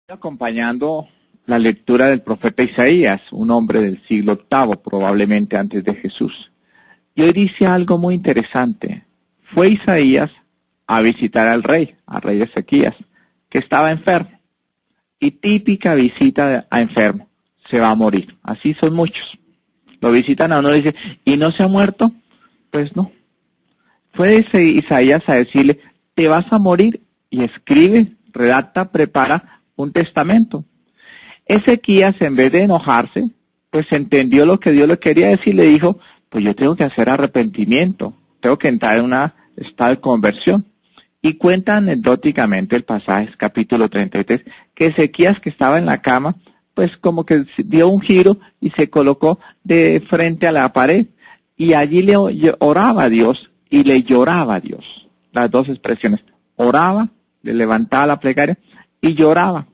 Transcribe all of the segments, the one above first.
Acompañando la lectura del profeta Isaías, un hombre del siglo VIII, probablemente antes de Jesús. Y hoy dice algo muy interesante. Fue Isaías a visitar al rey Ezequías, que estaba enfermo. Y típica visita a enfermo, se va a morir. Así son muchos. Lo visitan a uno y dice, ¿y no se ha muerto? Pues no. Fue Isaías a decirle, te vas a morir, y escribe, redacta, prepara un testamento. Ezequías, en vez de enojarse, pues entendió lo que Dios le quería decir, le dijo, pues yo tengo que hacer arrepentimiento, tengo que entrar en un estado de conversión. Y cuenta anecdóticamente el pasaje, capítulo 33, que Ezequías, que estaba en la cama, pues como que dio un giro y se colocó de frente a la pared, y allí le oraba a Dios y le lloraba a Dios. Las dos expresiones, oraba, le levantaba la plegaria y lloraba.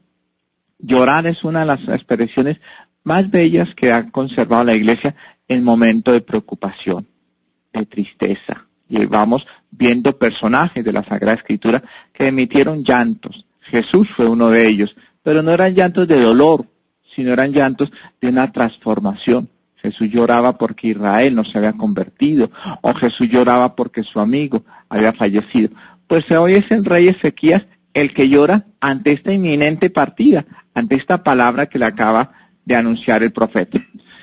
Llorar es una de las expresiones más bellas que ha conservado la Iglesia en momento de preocupación, de tristeza. Y vamos viendo personajes de la Sagrada Escritura que emitieron llantos. Jesús fue uno de ellos, pero no eran llantos de dolor, sino eran llantos de una transformación. Jesús lloraba porque Israel no se había convertido, o Jesús lloraba porque su amigo había fallecido. Pues hoy es el rey Ezequías el que llora ante esta inminente partida, ante esta palabra que le acaba de anunciar el profeta.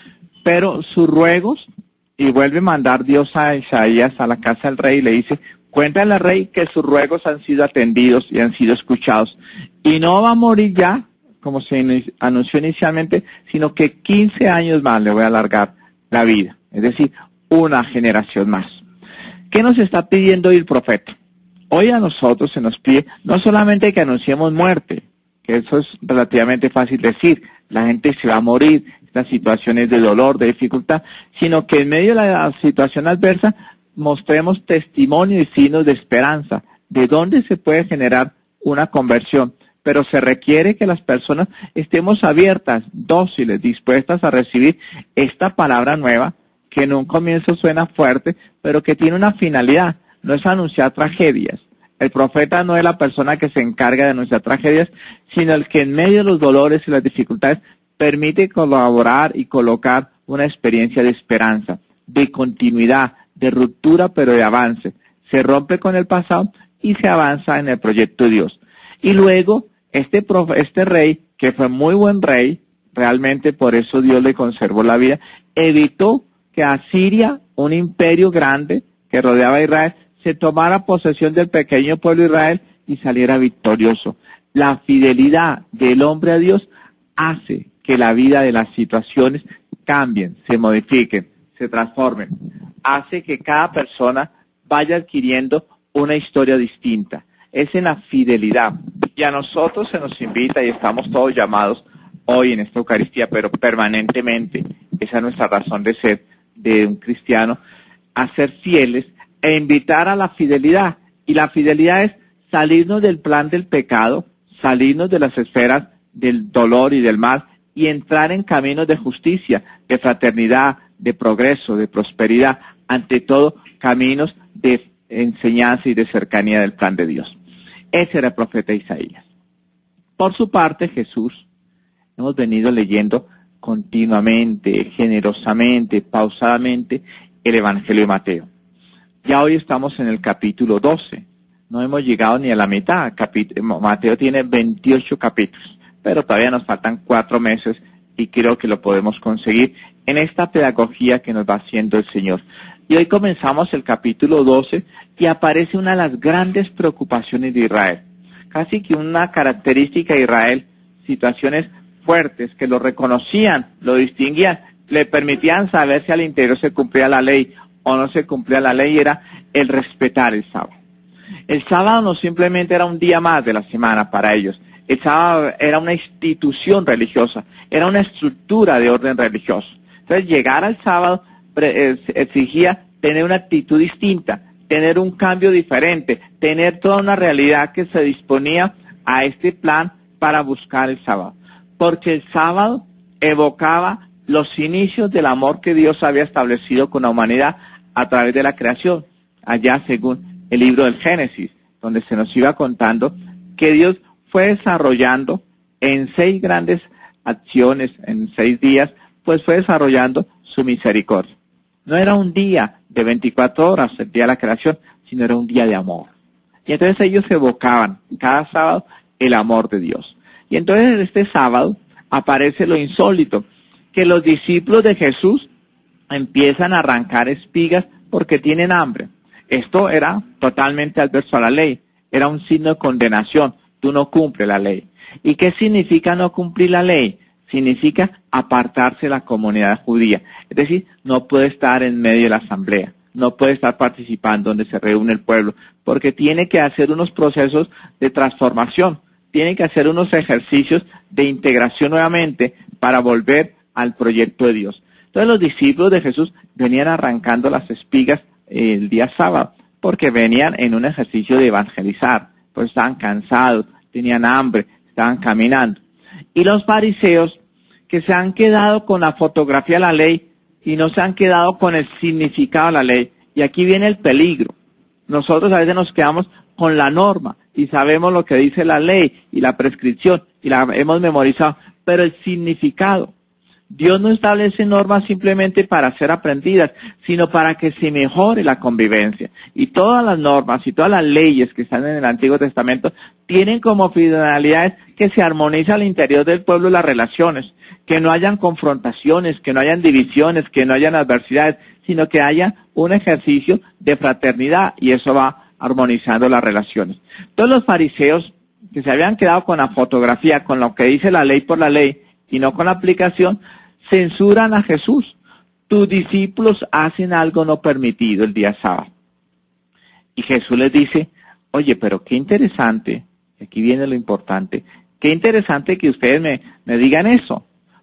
Pero sus ruegos, y vuelve a mandar Dios a Isaías a la casa del rey y le dice, cuéntale al rey que sus ruegos han sido atendidos y han sido escuchados. Y no va a morir ya, como se anunció inicialmente, sino que 15 años más le voy a alargar la vida. Es decir, una generación más. ¿Qué nos está pidiendo hoy el profeta? Hoy a nosotros se nos pide no solamente que anunciemos muerte, que eso es relativamente fácil decir, la gente se va a morir, las situaciones de dolor, de dificultad, sino que en medio de la situación adversa mostremos testimonio y signos de esperanza, de dónde se puede generar una conversión. Pero se requiere que las personas estemos abiertas, dóciles, dispuestas a recibir esta palabra nueva, que en un comienzo suena fuerte, pero que tiene una finalidad. No es anunciar tragedias. El profeta no es la persona que se encarga de anunciar tragedias, sino el que en medio de los dolores y las dificultades permite colaborar y colocar una experiencia de esperanza, de continuidad, de ruptura, pero de avance. Se rompe con el pasado y se avanza en el proyecto de Dios. Y luego, este rey, que fue muy buen rey, realmente por eso Dios le conservó la vida, evitó que Asiria, un imperio grande que rodeaba a Israel, se tomara posesión del pequeño pueblo de Israel y saliera victorioso. La fidelidad del hombre a Dios hace que la vida de las situaciones cambien, se modifiquen, se transformen. Hace que cada persona vaya adquiriendo una historia distinta. Es en la fidelidad. Y a nosotros se nos invita y estamos todos llamados hoy en esta Eucaristía, pero permanentemente, esa es nuestra razón de ser de un cristiano, a ser fieles e invitar a la fidelidad. Y la fidelidad es salirnos del plan del pecado, salirnos de las esferas del dolor y del mal y entrar en caminos de justicia, de fraternidad, de progreso, de prosperidad, ante todo caminos de enseñanza y de cercanía del plan de Dios. Ese era el profeta Isaías. Por su parte, Jesús, hemos venido leyendo continuamente, generosamente, pausadamente el Evangelio de Mateo. Ya hoy estamos en el capítulo 12. No hemos llegado ni a la mitad. Mateo tiene 28 capítulos, pero todavía nos faltan 4 meses y creo que lo podemos conseguir en esta pedagogía que nos va haciendo el Señor. Y hoy comenzamos el capítulo 12 y aparece una de las grandes preocupaciones de Israel. Casi que una característica de Israel, situaciones fuertes que lo reconocían, lo distinguían, le permitían saber si al interior se cumplía la ley o no se cumplía la ley, era el respetar el sábado. El sábado no simplemente era un día más de la semana para ellos. El sábado era una institución religiosa, era una estructura de orden religioso. Entonces llegar al sábado exigía tener una actitud distinta, tener un cambio diferente, tener toda una realidad que se disponía a este plan para buscar el sábado. Porque el sábado evocaba los inicios del amor que Dios había establecido con la humanidad a través de la creación. Allá según el libro del Génesis, donde se nos iba contando que Dios fue desarrollando en 6 grandes acciones, en 6 días, pues fue desarrollando su misericordia. No era un día de 24 horas, el día de la creación, sino era un día de amor. Y entonces ellos evocaban cada sábado el amor de Dios. Y entonces este sábado aparece lo insólito, que los discípulos de Jesús empiezan a arrancar espigas porque tienen hambre. Esto era totalmente adverso a la ley, era un signo de condenación, tú no cumples la ley. ¿Y qué significa no cumplir la ley? Significa apartarse de la comunidad judía, es decir, no puede estar en medio de la asamblea, no puede estar participando donde se reúne el pueblo, porque tiene que hacer unos procesos de transformación, tiene que hacer unos ejercicios de integración nuevamente para volver al proyecto de Dios. Entonces los discípulos de Jesús venían arrancando las espigas el día sábado, porque venían en un ejercicio de evangelizar, pues estaban cansados, tenían hambre, estaban caminando. Y los fariseos, que se han quedado con la fotografía de la ley y no se han quedado con el significado de la ley. Y aquí viene el peligro. Nosotros a veces nos quedamos con la norma y sabemos lo que dice la ley y la prescripción y la hemos memorizado, pero el significado. Dios no establece normas simplemente para ser aprendidas, sino para que se mejore la convivencia. Y todas las normas y todas las leyes que están en el Antiguo Testamento tienen como finalidades que se armonice al interior del pueblo las relaciones, que no hayan confrontaciones, que no hayan divisiones, que no hayan adversidades, sino que haya un ejercicio de fraternidad y eso va armonizando las relaciones. Todos los fariseos que se habían quedado con la fotografía, con lo que dice la ley por la ley y no con la aplicación, censuran a Jesús. Tus discípulos hacen algo no permitido el día sábado. Y Jesús les dice, oye, pero qué interesante, aquí viene lo importante, qué interesante que ustedes me digan eso,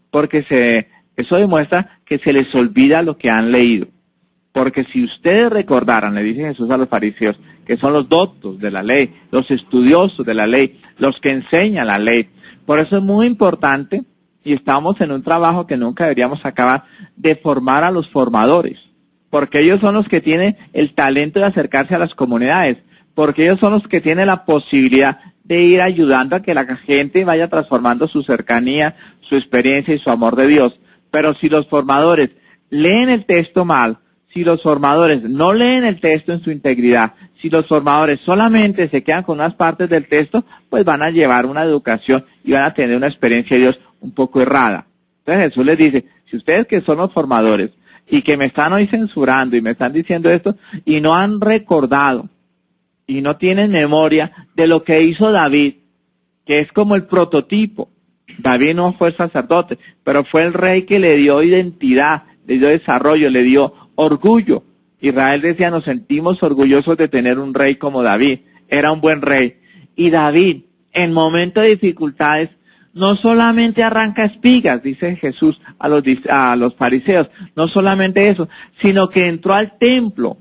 porque eso demuestra que se les olvida lo que han leído. Porque si ustedes recordaran, le dice Jesús a los fariseos, que son los doctos de la ley, los estudiosos de la ley, los que enseñan la ley. Por eso es muy importante, y estamos en un trabajo que nunca deberíamos acabar, de formar a los formadores. Porque ellos son los que tienen el talento de acercarse a las comunidades. Porque ellos son los que tienen la posibilidad de ir ayudando a que la gente vaya transformando su cercanía, su experiencia y su amor de Dios. Pero si los formadores leen el texto mal, si los formadores no leen el texto en su integridad, si los formadores solamente se quedan con unas partes del texto, pues van a llevar una educación y van a tener una experiencia de Dios un poco errada. Entonces Jesús les dice, si ustedes que son los formadores y que me están hoy censurando y me están diciendo esto y no han recordado y no tienen memoria de lo que hizo David, que es como el prototipo. David no fue sacerdote, pero fue el rey que le dio identidad, le dio desarrollo, le dio orgullo. Israel decía, nos sentimos orgullosos de tener un rey como David. Era un buen rey. Y David, en momentos de dificultades, no solamente arranca espigas, dice Jesús a los fariseos, no solamente eso, sino que entró al templo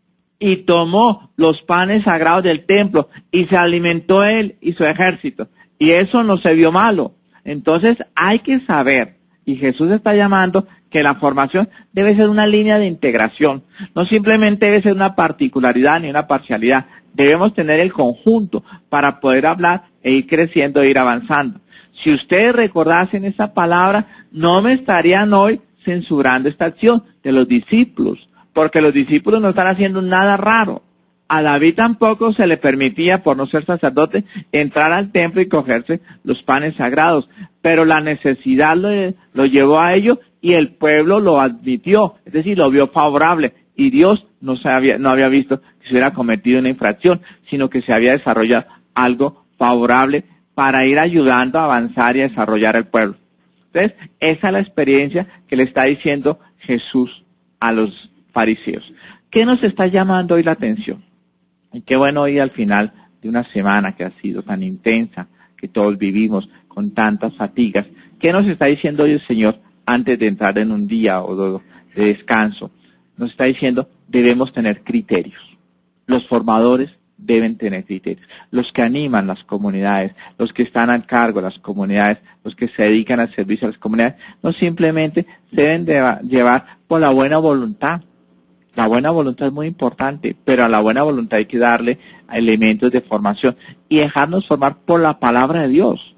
y tomó los panes sagrados del templo y se alimentó él y su ejército. Y eso no se vio malo. Entonces hay que saber, y Jesús está llamando que la formación debe ser una línea de integración, no simplemente debe ser una particularidad ni una parcialidad, debemos tener el conjunto para poder hablar e ir creciendo e ir avanzando. Si ustedes recordasen esa palabra, no me estarían hoy censurando esta acción de los discípulos, porque los discípulos no están haciendo nada raro. A David tampoco se le permitía, por no ser sacerdote, entrar al templo y cogerse los panes sagrados, pero la necesidad lo llevó a ello y el pueblo lo admitió, es decir, lo vio favorable, y Dios no había visto que se hubiera cometido una infracción, sino que se había desarrollado algo favorable para ir ayudando a avanzar y a desarrollar el pueblo. Entonces, esa es la experiencia que le está diciendo Jesús a los fariseos. ¿Qué nos está llamando hoy la atención? Y qué bueno hoy al final de una semana que ha sido tan intensa, que todos vivimos con tantas fatigas. ¿Qué nos está diciendo hoy el Señor antes de entrar en un día o dos de descanso? Nos está diciendo, debemos tener criterios. Los formadores deben tener criterios. Los que animan las comunidades, los que están al cargo de las comunidades, los que se dedican al servicio a las comunidades, no simplemente se deben llevar por la buena voluntad. La buena voluntad es muy importante, pero a la buena voluntad hay que darle elementos de formación y dejarnos formar por la palabra de Dios.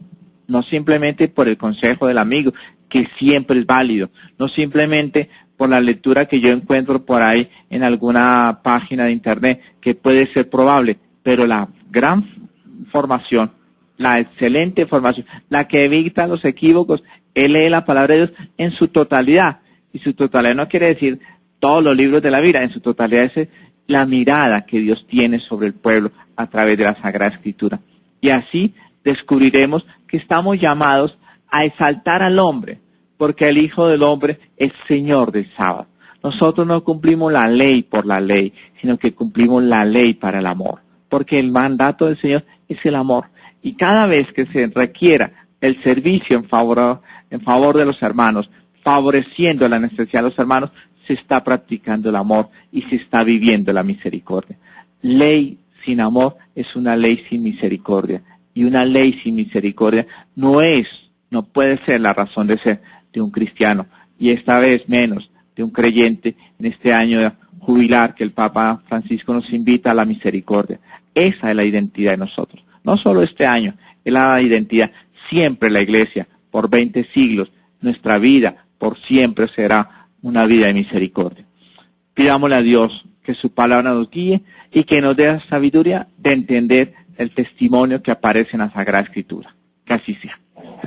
no simplemente por el consejo del amigo, que siempre es válido, no simplemente por la lectura que yo encuentro por ahí en alguna página de internet, que puede ser probable, pero la gran formación, la excelente formación, la que evita los equívocos, él lee la palabra de Dios en su totalidad, y su totalidad no quiere decir todos los libros de la Biblia, en su totalidad es la mirada que Dios tiene sobre el pueblo a través de la Sagrada Escritura. Y así descubriremos que estamos llamados a exaltar al hombre, porque el Hijo del Hombre es Señor del sábado. Nosotros no cumplimos la ley por la ley, sino que cumplimos la ley para el amor, porque el mandato del Señor es el amor. Y cada vez que se requiera el servicio en favor de los hermanos, favoreciendo la necesidad de los hermanos, se está practicando el amor y se está viviendo la misericordia. Ley sin amor es una ley sin misericordia. Y una ley sin misericordia no puede ser la razón de ser de un cristiano. Y esta vez menos de un creyente en este año jubilar que el Papa Francisco nos invita a la misericordia. Esa es la identidad de nosotros. No solo este año, es la identidad. Siempre la Iglesia, por 20 siglos, nuestra vida por siempre será una vida de misericordia. Pidámosle a Dios que su palabra nos guíe y que nos dé la sabiduría de entender el testimonio que aparece en la Sagrada Escritura. Que así sea.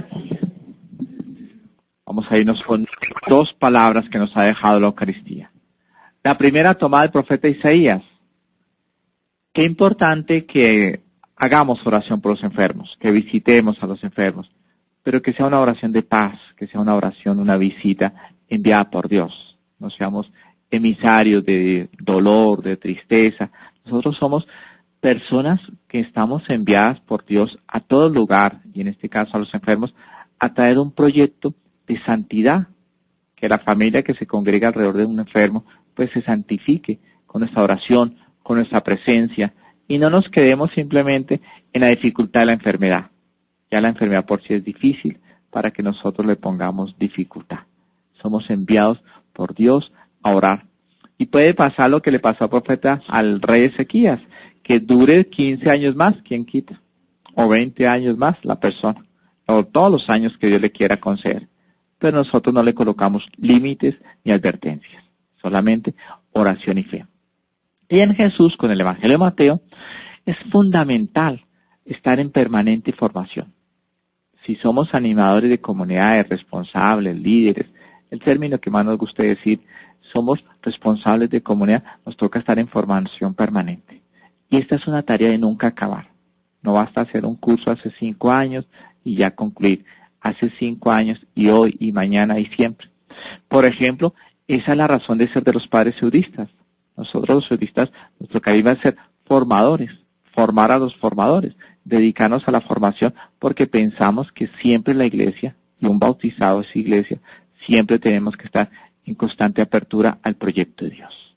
Vamos a irnos con dos palabras que nos ha dejado la Eucaristía. La primera tomada del profeta Isaías. Qué importante que hagamos oración por los enfermos, que visitemos a los enfermos, pero que sea una oración de paz, que sea una oración, una visita enviada por Dios. No seamos emisarios de dolor, de tristeza. Nosotros somos personas que estamos enviadas por Dios a todo lugar, y en este caso a los enfermos, a traer un proyecto de santidad, que la familia que se congrega alrededor de un enfermo, pues se santifique con nuestra oración, con nuestra presencia, y no nos quedemos simplemente en la dificultad de la enfermedad. Ya la enfermedad por sí es difícil, para que nosotros le pongamos dificultad. Somos enviados por Dios a orar. Y puede pasar lo que le pasó al profeta, al rey Ezequías, que dure 15 años más, ¿quién quita? O 20 años más la persona, o todos los años que Dios le quiera conceder. Pero nosotros no le colocamos límites ni advertencias, solamente oración y fe. Y en Jesús, con el Evangelio de Mateo, es fundamental estar en permanente formación. Si somos animadores de comunidades, responsables, líderes, el término que más nos gusta decir, somos responsables de comunidad, nos toca estar en formación permanente. Y esta es una tarea de nunca acabar. No basta hacer un curso hace 5 años y ya concluir. Hace 5 años y hoy y mañana y siempre. Por ejemplo, esa es la razón de ser de los padres seudistas. Nosotros los seudistas, nuestro carisma es ser formadores, formar a los formadores, dedicarnos a la formación porque pensamos que siempre la iglesia, y un bautizado es iglesia, siempre tenemos que estar en constante apertura al proyecto de Dios.